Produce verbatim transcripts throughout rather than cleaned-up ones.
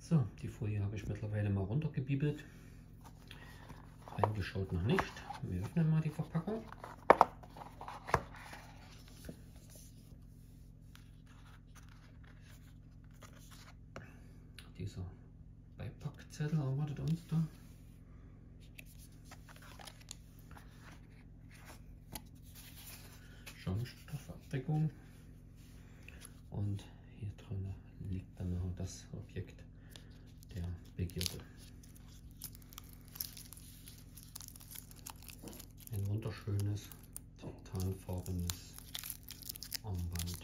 So, die Folie habe ich mittlerweile mal runtergebiebelt. Reingeschaut noch nicht. Wir öffnen mal die Verpackung. Dieser Beipackzettel erwartet uns da. Schaumstoffabdeckung. Und hier drin liegt dann noch das Objekt der Begierde. Ein wunderschönes, titanfarbenes Armband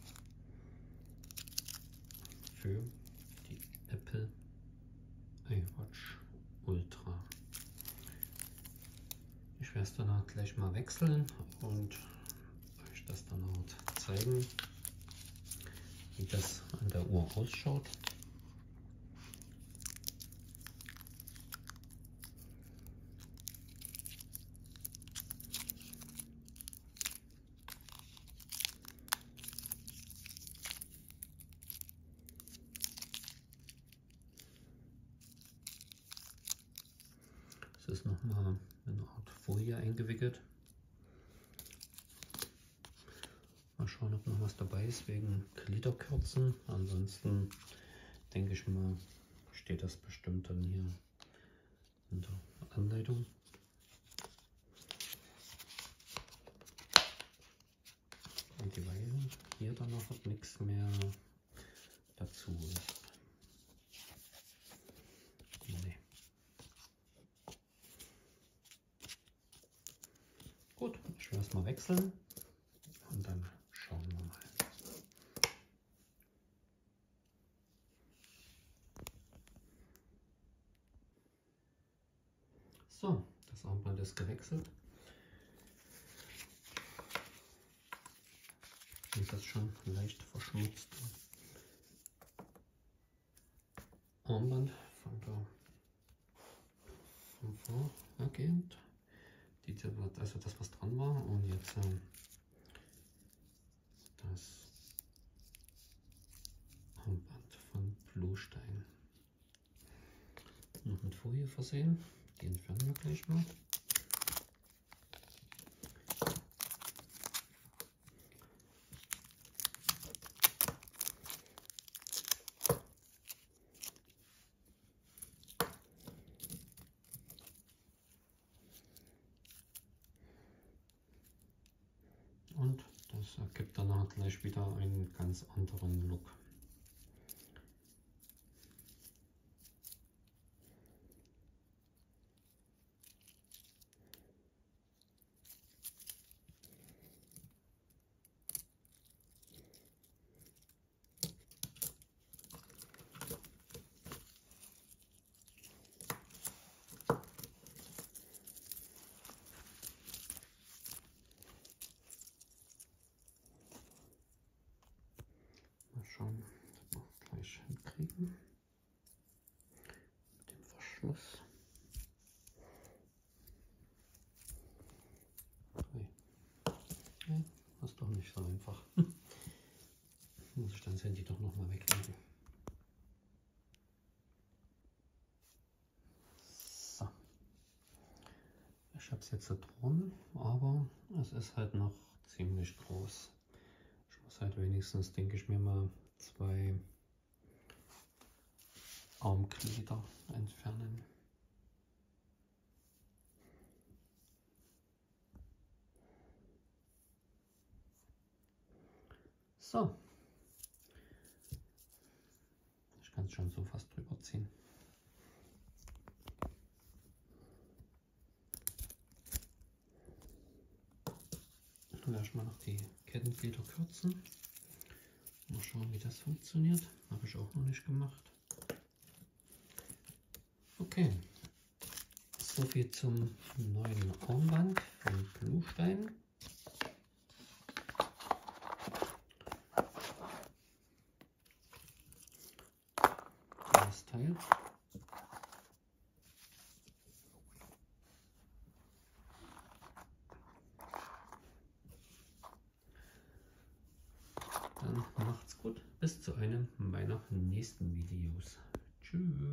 für die Apple iWatch Ultra. Ich werde es dann auch gleich mal wechseln und euch das dann auch zeigen, wie das an der Uhr ausschaut. Es ist nochmal in eine Art Folie eingewickelt. Mal schauen, ob noch was dabei ist wegen Gliederkürzen. Ansonsten denke ich mal, steht das bestimmt dann hier in der Anleitung. Und die Weile hier dann noch nichts mehr dazu ist. Nee. Gut, ich werde es mal wechseln und dann schauen wir mal. So, das Armband ist gewechselt. Und das schon leicht verschmutzt. Armband von der vom Vorhergehend. Die, also das, was dran war, und jetzt äh, das Armband von Bluestein. Noch mit Folie versehen. Die entfernen wir gleich mal. Und das ergibt danach gleich wieder einen ganz anderen Look. Mal schauen, ob wir es gleich hinkriegen mit dem Verschluss. Nee, das ist doch nicht so einfach. Muss ich dann das Handy doch noch mal weglegen. So. Ich habe es jetzt da drum, aber es ist halt noch ziemlich groß. Ich muss halt wenigstens, denke ich mir mal, zwei Armglieder entfernen. So. Ich kann es schon so fast drüber ziehen. Dann werde ich mal noch die Kettenglieder kürzen. Mal schauen, wie das funktioniert. Habe ich auch noch nicht gemacht. Okay. So viel zum neuen Armband von Bluestein. Das Teil. Dann macht's gut. Bis zu einem meiner nächsten Videos. Tschüss. Tschüss.